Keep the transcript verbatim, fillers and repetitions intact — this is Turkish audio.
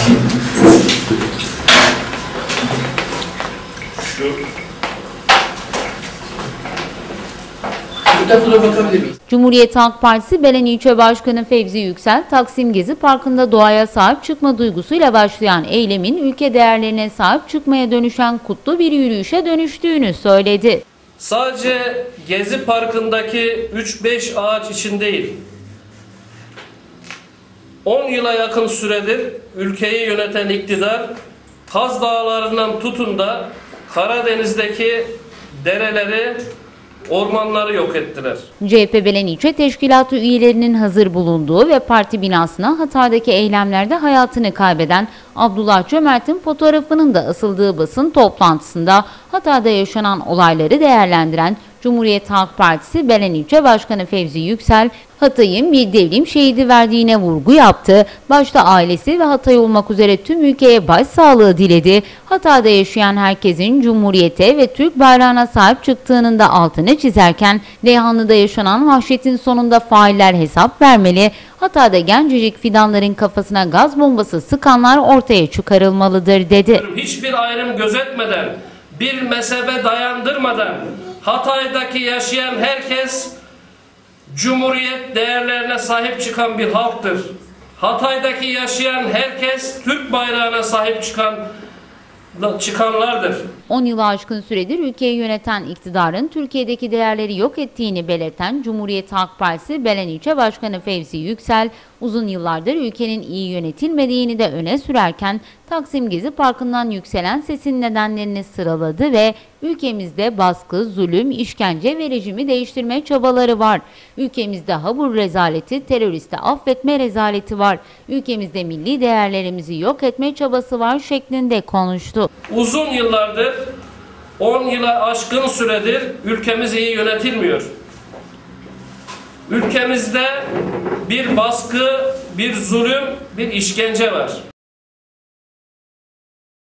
Şu fotoğrafına bakabilir miyiz? Cumhuriyet Halk Partisi Belen İlçe Başkanı Fevzi Yüksel, Taksim Gezi Parkı'nda doğaya sahip çıkma duygusuyla başlayan eylemin ülke değerlerine sahip çıkmaya dönüşen kutlu bir yürüyüşe dönüştüğünü söyledi. Sadece Gezi Parkı'ndaki üç beş ağaç için değil, on yıla yakın süredir ülkeyi yöneten iktidar, Kaz Dağları'ndan tutun da Karadeniz'deki dereleri, ormanları yok ettiler. C H P Belen İlçe Teşkilatı üyelerinin hazır bulunduğu ve parti binasına Hatay'daki eylemlerde hayatını kaybeden Abdullah Cömert'in fotoğrafının da asıldığı basın toplantısında Hatay'da yaşanan olayları değerlendiren Cumhuriyet Halk Partisi Belen İlçe Başkanı Fevzi Yüksel, Hatay'ın bir devrim şehidi verdiğine vurgu yaptı. Başta ailesi ve Hatay olmak üzere tüm ülkeye başsağlığı diledi. Hatay'da yaşayan herkesin Cumhuriyete ve Türk bayrağına sahip çıktığının da altını çizerken, Reyhanlı'da yaşanan vahşetin sonunda failler hesap vermeli. Hatay'da gencecik fidanların kafasına gaz bombası sıkanlar ortaya çıkarılmalıdır dedi. Hiçbir ayrım gözetmeden, bir mezhebe dayandırmadan Hatay'daki yaşayan herkes Cumhuriyet değerlerine sahip çıkan bir halktır. Hatay'daki yaşayan herkes Türk bayrağına sahip çıkan çıkanlardır. on yılı aşkın süredir ülkeyi yöneten iktidarın Türkiye'deki değerleri yok ettiğini belirten Cumhuriyet Halk Partisi Belen İlçe Başkanı Fevzi Yüksel, uzun yıllardır ülkenin iyi yönetilmediğini de öne sürerken Taksim Gezi Parkı'ndan yükselen sesin nedenlerini sıraladı ve ülkemizde baskı, zulüm, işkence ve rejimi değiştirme çabaları var. Ülkemizde habur rezaleti, teröristi affetme rezaleti var. Ülkemizde milli değerlerimizi yok etme çabası var şeklinde konuştu. Uzun yıllardır, on yıla aşkın süredir ülkemiz iyi yönetilmiyor. Ülkemizde bir baskı, bir zulüm, bir işkence var.